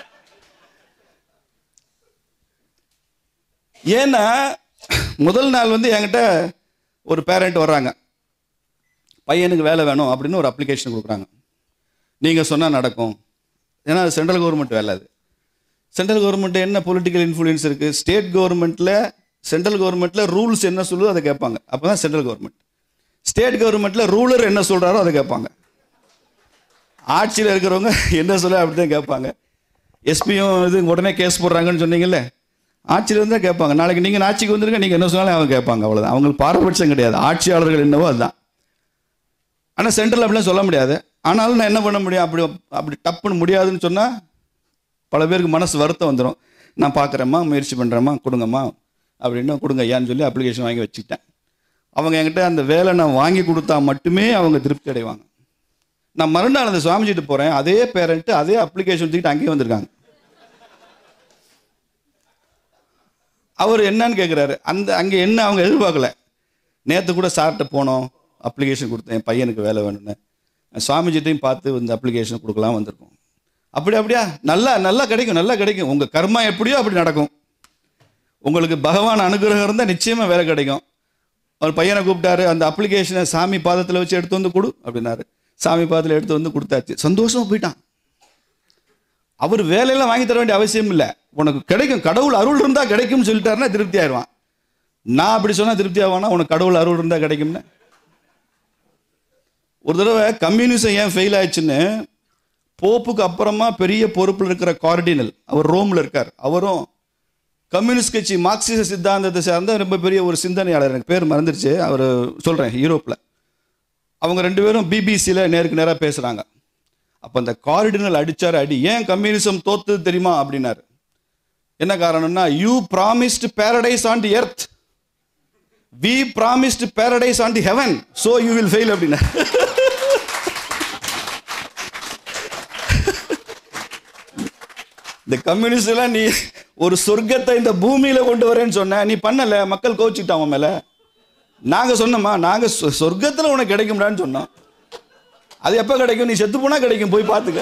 ஏன்னா முதல் நாள் வந்து என்கிட்ட ஒரு பேரண்ட் வர்றாங்க, பையனுக்கு வேலை வேணும் அப்படின்னு ஒரு அப்ளிகேஷன் கொடுக்குறாங்க. நீங்கள் சொன்னால் நடக்கும், ஏன்னா அது சென்ட்ரல் கவர்மெண்ட் வேலை. அது சென்ட்ரல் கவர்மெண்ட் என்ன பொலிட்டிக்கல் இன்ஃப்ளூயன்ஸ் இருக்குது? ஸ்டேட் கவர்மெண்ட்டில் சென்ட்ரல் கவர்மெண்ட்டில் ரூல்ஸ் என்ன சொல்லுதோ அதை கேட்பாங்க. அப்போ தான் சென்ட்ரல் கவர்மெண்ட். ஸ்டேட் கவர்மெண்ட்டில் ரூலர் என்ன சொல்கிறாரோ அதை கேட்பாங்க. ஆட்சியில் இருக்கிறவங்க என்ன சொல்ல அப்படி தான் கேட்பாங்க. எஸ்பியும் இது உடனே கேஸ் போடுறாங்கன்னு சொன்னீங்கல்ல, ஆட்சியில் இருந்தால் கேட்பாங்க. நாளைக்கு நீங்கள் ஆட்சிக்கு வந்துருங்க, நீங்கள் என்ன சொன்னாலும் அவங்க கேட்பாங்க. அவ்வளோதான். அவங்களுக்கு பாரபட்சம் கிடையாது. ஆட்சியாளர்கள் என்னவோ அதுதான். ஆனால் சென்ட்ரல் அப்படிலாம் சொல்ல முடியாது. ஆனாலும் நான் என்ன பண்ண முடியும்? அப்படி அப்படி டப்புன்னு முடியாதுன்னு சொன்னால் பல பேருக்கு மனசு வருத்தம் வந்துடும். நான் பார்க்குறேம்மா, முயற்சி பண்ணுறேம்மா, கொடுங்கம்மா அப்படின்னு கொடுங்க ஐயான்னு சொல்லி அப்ளிகேஷன் வாங்கி வச்சுக்கிட்டேன். அவங்க என்கிட்ட அந்த வேலை நான் வாங்கி கொடுத்தா மட்டுமே அவங்க திருப்தி அடைவாங்க. நான் மறுநாள் அந்த சுவாமிஜிட்டு போகிறேன், அதே பேரண்ட்டு அதே அப்ளிகேஷன் தூக்கிட்டு அங்கேயே வந்திருக்காங்க. அவர் என்னன்னு கேட்குறாரு. அந்த அங்கே என்ன அவங்க எதிர்பார்க்கல. நேற்று கூட சார்கிட்ட போனோம், அப்ளிகேஷன் கொடுத்தேன், என் பையனுக்கு வேலை வேணும்னு. சுவாமிஜிட்டையும் பார்த்து இந்த அப்ளிகேஷன் கொடுக்கலாம் வந்திருக்கோம். அப்படி அப்படியா? நல்லா நல்லா கிடைக்கும், நல்லா கிடைக்கும். உங்கள் கர்மா எப்படியோ அப்படி நடக்கும். உங்களுக்கு பகவான் அனுகிரகம் இருந்தால் நிச்சயமாக வேலை கிடைக்கும். அவர் பையனை கூப்பிட்டாரு, அந்த அப்ளிகேஷனை சாமி பாதத்தில் வச்சு எடுத்து வந்து கொடு அப்படின்னாரு. சாமி பாதத்தில் எடுத்து வந்து கொடுத்தாச்சு. சந்தோஷமாக போயிட்டான். அவர் வேலையெல்லாம் வாங்கி தர வேண்டிய அவசியம் இல்லை. உனக்கு கிடைக்கும், கடவுள் அருள் இருந்தால் கிடைக்கும்னு சொல்லிட்டாருன்னா திருப்தி ஆயிடுவான். நான் அப்படி சொன்னால் திருப்தி ஆவானா? உனக்கு கடவுள் அருள் இருந்தால் கிடைக்கும்னு. ஒரு தடவை கம்யூனிசம் ஏன் ஃபெயில் ஆயிடுச்சுன்னு, போப்புக்கு அப்புறமா பெரிய பொறுப்பில் இருக்கிற கார்டினல், அவர் ரோமில் இருக்கார், அவரும் கம்யூனிஸ்ட் கட்சி மார்க்சிச சித்தாந்தத்தை சார்ந்த ரொம்ப பெரிய ஒரு சிந்தனையாளர், எனக்கு பேர் மறந்துருச்சு, அவர் சொல்கிறேன், யூரோப்பில். அவங்க ரெண்டு பேரும் பிபிசியில் நேருக்கு நேராக பேசுகிறாங்க. அப்போ அந்த கார்டினல் அடிச்சார் அடி. ஏன் கம்யூனிசம் தோத்து தெரியுமா அப்படின்னாரு. என்ன காரணம்னா, you promised paradise on the earth, we promised paradise on the heaven, so you will fail அப்படின்னா. இந்த கம்யூனிஸ்ட் எல்லாம் நீ ஒரு சொர்க்கத்தை இந்த பூமியில கொண்டு வரேன்னு சொன்ன, நீ பண்ணல, மக்கள் கோச்சிட்டான் மேல. நாங்க சொன்னோமா, நாங்க சொர்க்கத்துல உனக்கு கிடைக்கும்டான்னு சொன்னோம். அது எப்ப கிடைக்கும்? நீ செத்து போனா கிடைக்கும், போய் பார்த்துக்க.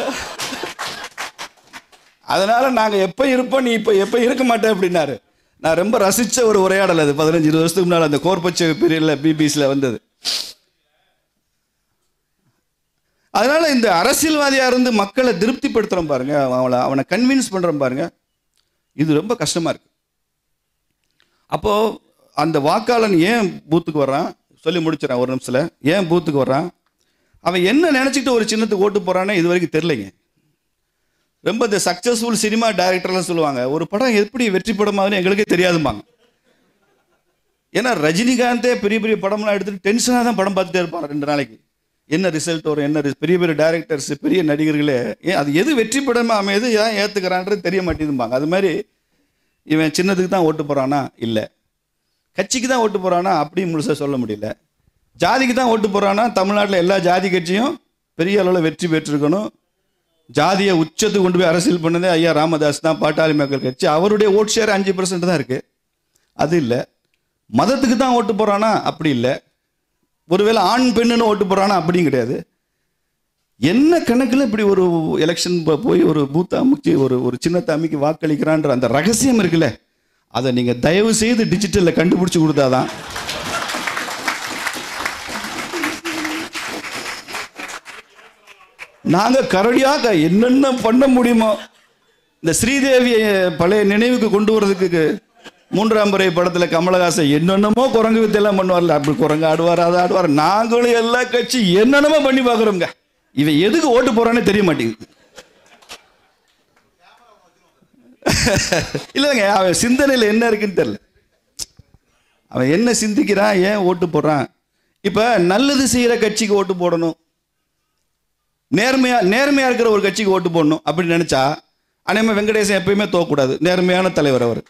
அதனால நாங்க எப்ப இருப்போம், நீ இப்ப எப்ப இருக்க மாட்டேன் அப்படின்னாரு. நான் ரொம்ப ரசிச்ச ஒரு உரையாடல் அது. பதினஞ்சு இருபது வருஷத்துக்கு முன்னால் அந்த கோர்பச்ச பீரியட்ல பிபிசியில் வந்தது. அதனால இந்த அரசியல்வாதியா இருந்து மக்களை திருப்திப்படுத்துறோம் பாருங்க, அவளை அவனை கன்வின்ஸ் பண்றோம் பாருங்க, இது ரொம்ப கஷ்டமா இருக்கு. அப்போ அந்த வாக்காளன் ஏன் பூத்துக்கு வர்றான் சொல்லி முடிச்சிடறேன் ஒரு நிமிஷத்துல. ஏன் பூத்துக்கு வர்றான், அவன் என்ன நினைச்சிட்டு ஒரு சின்னத்துக்கு ஓட்டு போறான்னு இது வரைக்கும் தெரியலைங்க. ரொம்ப இந்த சக்சஸ்ஃபுல் சினிமா டைரக்டர்லாம் சொல்லுவாங்க, ஒரு படம் எப்படி வெற்றி படமாகுதுன்னு எங்களுக்கே தெரியாதும்பாங்க. ஏன்னா ரஜினிகாந்தே பெரிய பெரிய படம்லாம் எடுத்துட்டு டென்ஷனாக தான் படம் பார்த்துட்டே இருப்பாங்க ரெண்டு நாளைக்கு. என்ன ரிசல்ட் வரும், என்ன பெரிய பெரிய டைரக்டர்ஸ், பெரிய நடிகர்களே ஏன் அது எது வெற்றி படமா அமையுது, ஏன் ஏற்றுக்கிறான்றது தெரிய மாட்டேங்குதும்பாங்க. அது மாதிரி இவன் சின்னத்துக்கு தான் ஓட்டு போகிறானா, இல்லை கட்சிக்கு தான் ஓட்டு போகிறானா அப்படி முழுசாக சொல்ல முடியல. ஜாதிக்கு தான் ஓட்டு போகிறானா, தமிழ்நாட்டில் எல்லா ஜாதி கட்சியும் பெரிய அளவில் வெற்றி பெற்றிருக்கணும். ஜாதியை உச்சத்துக்கு கொண்டு போய் அரசியல் பண்ணதே ஐயா ராமதாஸ் தான், பாட்டாளி மக்கள் கட்சி. அவருடைய ஓட் ஷேர் அஞ்சு பர்சன்ட் தான் இருக்குது. அது இல்லை. மதத்துக்கு தான் ஓட்டு போகிறானா, அப்படி இல்லை. ஒருவேளை ஆண் பெண்ணுன்னு ஓட்டு போகிறானா, அப்படியும் கிடையாது. என்ன கணக்கில் இப்படி ஒரு எலெக்ஷன் போய் ஒரு பூத்தை அமைச்சு ஒரு ஒரு சின்னத்தை அமைக்கி வாக்களிக்கிறான்ற அந்த ரகசியம் இருக்குல்ல, அதை நீங்கள் தயவு செய்து டிஜிட்டலில் கண்டுபிடிச்சி கொடுத்தாதான். நாங்கள் கரடியாக என்னென்ன பண்ண முடியுமோ இந்த ஸ்ரீதேவியை பழைய நினைவுக்கு கொண்டு வரதுக்கு மூன்றாம் முறை படத்தில் கமலஹாசன் என்னென்னமோ குரங்கு வித்தையெல்லாம் பண்ணுவார்ல, அப்படி குரங்கு ஆடுவார், அதை ஆடுவார். நாங்களும் எல்லா கட்சி என்னென்னமோ பண்ணி பார்க்குறோங்க. இவன் எதுக்கு ஓட்டு போறான்னு தெரிய மாட்டேங்குது. இல்லைங்க, அவன் சிந்தனையில் என்ன இருக்குன்னு தெரியல. அவன் என்ன சிந்திக்கிறான், ஏன் ஓட்டு போடுறான். இப்போ நல்லது செய்கிற கட்சிக்கு ஓட்டு போடணும், நேர்மையா நேர்மையா இருக்கிற ஒரு கட்சிக்கு ஓட்டு போடணும் அப்படின்னு நினைச்சா அனைமே வெங்கடேசன் எப்பயுமே தோக்கக்கூடாது. நேர்மையான தலைவர் அவர்.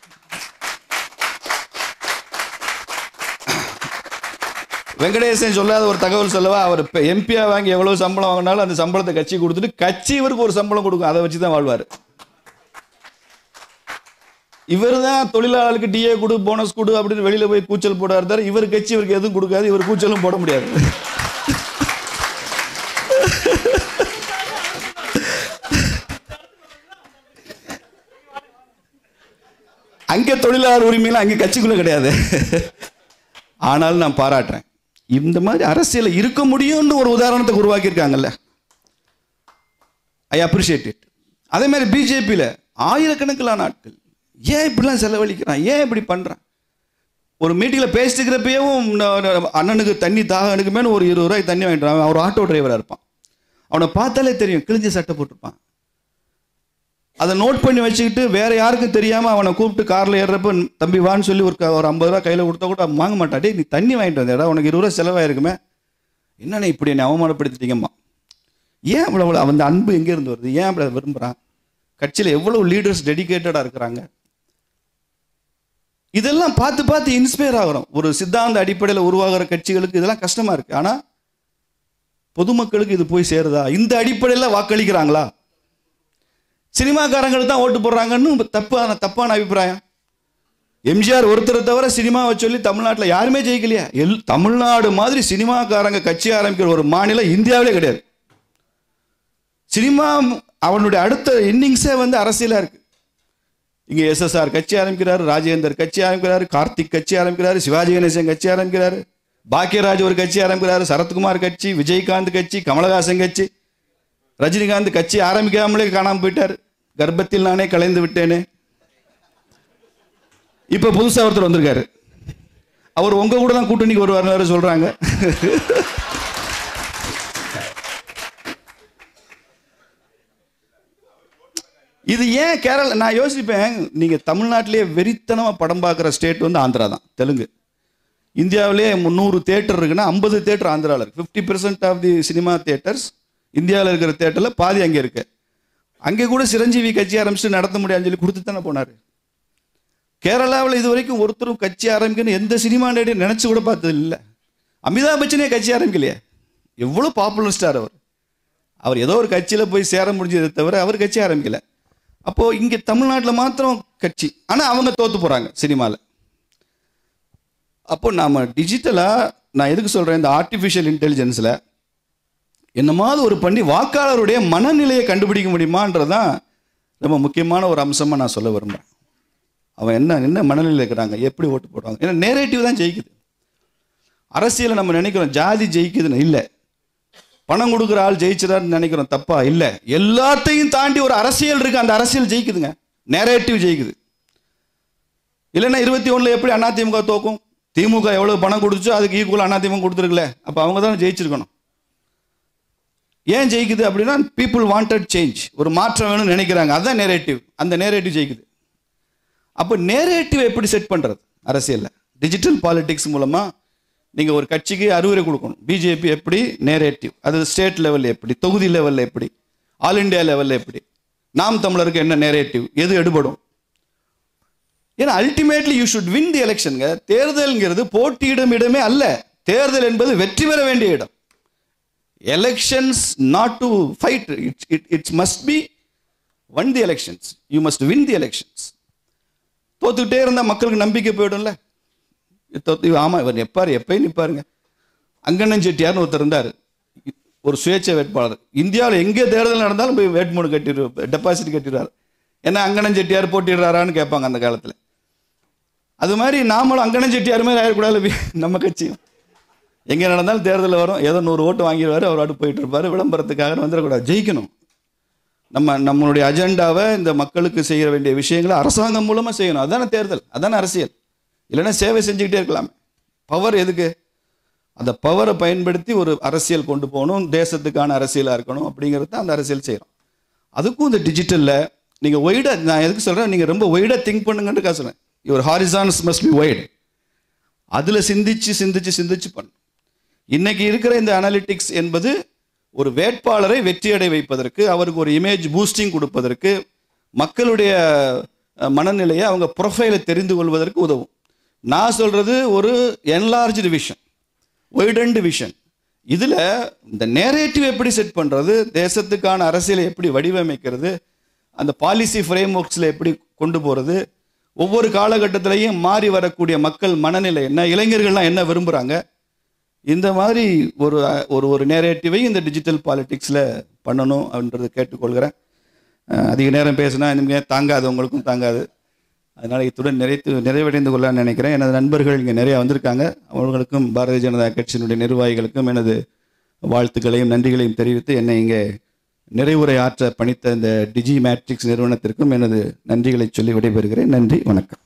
வெங்கடேசன் சொல்லாத ஒரு தகவல் சொல்லவா, அவர் எம்பியா வாங்கி எவ்வளவு சம்பளம் வாங்கினாலும் அந்த சம்பளத்தை கட்சி கொடுத்துட்டு கட்சி இவருக்கு ஒரு சம்பளம் கொடுக்கும், அதை வச்சு தான் வாழ்வார். இவர் தான் தொழிலாளர்களுக்கு டிஏ கொடு, போனஸ் கொடு அப்படின்னு வெளியில போய் கூச்சல் போட இருந்தார். இவர் கட்சி இவருக்கு எதுவும் கொடுக்காது, இவர் கூச்சலும் போட முடியாது. அங்கே தொழிலாளர் உரிமையில அங்கே கட்சிக்குள்ள கிடையாது. ஆனாலும் நான் பாராட்டுறேன், இந்த மாதிரி அரசியல இருக்க முடியும்னு ஒரு உதாரணத்தை உருவாக்கி இருக்காங்கல்ல, ஐ அப்ரிஷியேட் இட். அதே மாதிரி பிஜேபியில் ஆயிரக்கணக்கிலான ஆட்கள் ஏன் இப்படிலாம் செலவழிக்கிறான், ஏன் இப்படி பண்றான். ஒரு மீட்டிங்கில் பேசிட்டுக்கிறப்பவும் அண்ணனுக்கு தண்ணி தாக அணுக்குமே ஒரு இருபது ரூபாய்க்கு தண்ணி வாங்கிட்டு அவர் ஆட்டோ டிரைவராக இருப்பான். அவனை பார்த்தாலே தெரியும் கிழிஞ்ச சட்டை போட்டிருப்பான். அதை நோட் பண்ணி வச்சுக்கிட்டு வேற யாருக்கும் தெரியாமல் அவனை கூப்பிட்டு காரில் ஏறுறப்ப தம்பி வான்னு சொல்லி ஒரு ஒரு ஐம்பது ரூபா கையில் கொடுத்தா கூட வாங்க மாட்டாடே, நீ தண்ணி வாங்கிட்டு வந்தேடா, உனக்கு இருபது ரூபா செலவாயிருக்குமே, என்னென்ன இப்படி என்னை அவமானப்படுத்திட்டீங்கம்மா. ஏன் அவ்வளோ அவ்வளோ அந்த அன்பு எங்கேருந்து வருது, ஏன் அப்படி அதை விரும்புகிறான். கட்சியில் எவ்வளோ லீடர்ஸ் டெடிக்கேட்டடாக இருக்கிறாங்க. இதெல்லாம் பார்த்து பார்த்து இன்ஸ்பயர் ஆகிறோம். ஒரு சித்தாந்த அடிப்படையில் உருவாகிற கட்சிகளுக்கு இதெல்லாம் கஷ்டமாக இருக்குது. ஆனால் பொதுமக்களுக்கு இது போய் சேருதா, இந்த அடிப்படையில் வாக்களிக்கிறாங்களா. சினிமாக்காரங்களுக்கு தான் ஓட்டு போடுறாங்கன்னு தப்பான தப்பான அபிப்பிராயம். எம்ஜிஆர் ஒருத்தரை தவிர சினிமாவை சொல்லி தமிழ்நாட்டில் யாருமே ஜெயிக்கலையா. எல் தமிழ்நாடு மாதிரி சினிமாக்காரங்க கட்சி ஆரம்பிக்கிற ஒரு மாநிலம் இந்தியாவிலே கிடையாது. சினிமா அவனுடைய அடுத்த இன்னிங்ஸே வந்து அரசியலாக இருக்கு. இங்கே எஸ்எஸ்ஆர் கட்சி ஆரம்பிக்கிறாரு, ராஜேந்தர் கட்சி ஆரம்பிக்கிறாரு, கார்த்திக் கட்சி ஆரம்பிக்கிறாரு, சிவாஜி கணேசன் கட்சி ஆரம்பிக்கிறாரு, பாக்கியராஜ் ஒரு கட்சி ஆரம்பிக்கிறாரு, சரத்குமார் கட்சி, விஜயகாந்த் கட்சி, கமலஹாசன் கட்சி, ரஜினிகாந்த் கட்சி ஆரம்பிக்காமலே காணாமல் போயிட்டார். கர்ப்பத்தில் நானே கலைந்து விட்டேனே. இப்ப புதுசா ஒருத்தர் வந்திருக்காரு, அவர் உங்க கூட தான் கூட்டணிக்கு வருவார் சொல்றாங்க. இது ஏன் கேரளா, நான் யோசிப்பேன், நீங்க தமிழ்நாட்டிலேயே வெறித்தனமா படம் பார்க்குற ஸ்டேட் வந்து ஆந்திரா தான், தெலுங்கு. இந்தியாவிலேயே முந்நூறு தியேட்டர் இருக்குன்னா ஐம்பது தியேட்டர் ஆந்திராவில் இருக்கு. Fifty percent of the cinema theatres இந்தியாவில் இருக்கிற தேட்டரில் பாதி அங்கே இருக்கு. அங்கே கூட சிரஞ்சீவி கட்சி ஆரம்பிச்சுட்டு நடத்த முடியாதுன்னு சொல்லி கொடுத்து தானே போனார். கேரளாவில் இது வரைக்கும் ஒருத்தரும் கட்சி ஆரம்பிக்கணும் எந்த சினிமா நடிகை நினச்சி கூட பார்த்தது இல்லை. அமிதாப் பச்சனே கட்சி ஆரம்பிக்கலையே. எவ்வளோ பாப்புலர் ஸ்டார் அவர். அவர் ஏதோ ஒரு கட்சியில் போய் சேர முடிஞ்சதை தவிர அவர் கட்சி ஆரம்பிக்கலை. அப்போது இங்கே தமிழ்நாட்டில் மாத்திரம் கட்சி, ஆனால் அவங்க தோற்று போகிறாங்க சினிமாவில். அப்போ நாம் டிஜிட்டலாக, நான் எதுக்கு சொல்கிறேன், இந்த ஆர்டிஃபிஷியல் இன்டெலிஜென்ஸில் என்னமாவது ஒரு பண்ணி வாக்காளருடைய மனநிலையை கண்டுபிடிக்க முடியுமான்றதான் ரொம்ப முக்கியமான ஒரு அம்சமாக நான் சொல்ல விரும்புகிறேன். அவன் என்ன என்ன மனநிலையில் இருக்கிறாங்க, எப்படி ஓட்டு போடுவாங்க. ஏன்னா நேரேட்டிவ் தான் ஜெயிக்குது. அரசியலை நம்ம நினைக்கிறோம் ஜாதி ஜெயிக்குதுன்னு, இல்லை. பணம் கொடுக்குற ஆள் ஜெயிச்சிடான்னு நினைக்கிறோம், தப்பா இல்லை. எல்லாத்தையும் தாண்டி ஒரு அரசியல் இருக்குது, அந்த அரசியல் ஜெயிக்குதுங்க, நேரேட்டிவ் ஜெயிக்குது. இல்லைன்னா இருபத்தி ஒன்றில் எப்படி அதிமுக தோக்கும்? திமுக எவ்வளோ பணம் கொடுத்துச்சோ அதுக்கு ஈக்குவல் அதிமுக கொடுத்துருக்கல, அப்போ அவங்க தான் ஜெயிச்சிருக்கணும். ஏன் ஜெயிக்குது அப்படின்னா பீப்புள் வாண்டட் சேஞ்ச், ஒரு மாற்றம் வேணும்னு நினைக்கிறாங்க, அதுதான் நேரேட்டிவ். அந்த நேரேட்டிவ் ஜெயிக்குது. அப்போ நேரேட்டிவ் எப்படி செட் பண்ணுறது அரசியலில்? டிஜிட்டல் பாலிடிக்ஸ் மூலமாக நீங்கள் ஒரு கட்சிக்கு அறிவுரை கொடுக்கணும். பிஜேபி எப்படி நேரேட்டிவ், அது ஸ்டேட் லெவலில் எப்படி, தொகுதி லெவலில் எப்படி, ஆல் இண்டியா லெவலில் எப்படி, நாம் தமிழருக்கு என்ன நேரேட்டிவ், எது எடுபடும். ஏன்னா ultimately you should win the எலெக்ஷனுங்க. தேர்தல்ங்கிறது போட்டியிடும் இடமே அல்ல. தேர்தல் என்பது வெற்றி பெற வேண்டிய இடம். Elections not to fight, it it's must be won the elections. You must win the elections. தோத்துக்கிட்டே இருந்தால் மக்களுக்கு நம்பிக்கை போயிடும்ல. ஆமாம், இவர் நிற்பார், எப்பயும் நிற்பாருங்க. அங்கண்ணன் செட்டியார்னு ஒருத்தர் இருந்தார், ஒரு சுயேட்சை வேட்பாளர். இந்தியாவில் எங்கே தேர்தல் நடந்தாலும் போய் வேட்புமனு கட்டிடுவார், டெபாசிட் கட்டிடுவார். ஏன்னா அங்கண்ணன் செட்டியார் போட்டிடுறாரான்னு கேட்பாங்க அந்த காலத்தில். அது மாதிரி நாமளும் அங்கண்ணன் செட்டியார் மாதிரி ஆயிடக்கூடாது. நம்ம கட்சியும் எங்கே நடந்தாலும் தேர்தலில் வரும், ஏதோ நூறு ஓட்டு வாங்கிடுவார், அவர் வாட்டு போயிட்டு இருப்பார். விளம்பரத்துக்காக வந்துடக்கூடாது, ஜெயிக்கணும். நம்ம நம்மளுடைய அஜெண்டாவை இந்த மக்களுக்கு செய்ய வேண்டிய விஷயங்களை அரசாங்கம் மூலமாக செய்யணும். அதுதானே தேர்தல், அதுதானே அரசியல். இல்லைன்னா சேவை செஞ்சுக்கிட்டே இருக்கலாமே. பவர் எதுக்கு? அந்த பவரை பயன்படுத்தி ஒரு அரசியல் கொண்டு போகணும், தேசத்துக்கான அரசியலாக இருக்கணும். அப்படிங்கிறது தான் அந்த அரசியல் செய்கிறோம். அதுக்கும் இந்த டிஜிட்டலில் நீங்கள் ஒய்டாக, நான் எதுக்கு சொல்கிறேன், நீங்கள் ரொம்ப ஒய்டாக திங்க் பண்ணுங்கன்னு காசுறேன். Your horizons must be wide. அதில் சிந்திச்சு சிந்திச்சு சிந்திச்சு பண்ணணும். இன்னைக்கு இருக்கிற இந்த அனாலிட்டிக்ஸ் என்பது ஒரு வேட்பாளரை வெற்றியடை வைப்பதற்கு, அவருக்கு ஒரு இமேஜ் பூஸ்டிங் கொடுப்பதற்கு, மக்களுடைய மனநிலையை, அவங்க ப்ரொஃபைலை தெரிந்து கொள்வதற்கு உதவும். நான் சொல்கிறது ஒரு என்லார்ஜ்டு விஷன், ஒய்டன்டு விஷன். இதில் இந்த நேரேட்டிவ் எப்படி செட் பண்ணுறது, தேசத்துக்கான அரசியலை எப்படி வடிவமைக்கிறது, அந்த பாலிசி ஃப்ரேம் ஒர்க்ஸில் எப்படி கொண்டு போகிறது, ஒவ்வொரு காலகட்டத்திலையும் மாறி வரக்கூடிய மக்கள் மனநிலை என்ன, இளைஞர்கள்லாம் என்ன விரும்புகிறாங்க, இந்த மாதிரி ஒரு ஒரு ஒரு நேரேட்டிவை இந்த டிஜிட்டல் பாலிட்டிக்ஸில் பண்ணணும் அப்படின்றத கேட்டுக்கொள்கிறேன். அதிக நேரம் பேசினா இனிமேல் தாங்காது, உங்களுக்கும் தாங்காது. அதனால் இத்துடன் நிறைத்து நிறைவடைந்து கொள்ளலான்னு நினைக்கிறேன். எனது நண்பர்கள் இங்கே நிறையா வந்திருக்காங்க. அவர்களுக்கும் பாரதிய ஜனதா கட்சியினுடைய நிர்வாகிகளுக்கும் எனது வாழ்த்துக்களையும் நன்றிகளையும் தெரிவித்து என்னை இங்கே நிறைவுரை ஆற்ற பணித்த இந்த டிஜி மேட்ரிக்ஸ் நிறுவனத்திற்கும் எனது நன்றிகளை சொல்லி விடைபெறுகிறேன். நன்றி, வணக்கம்.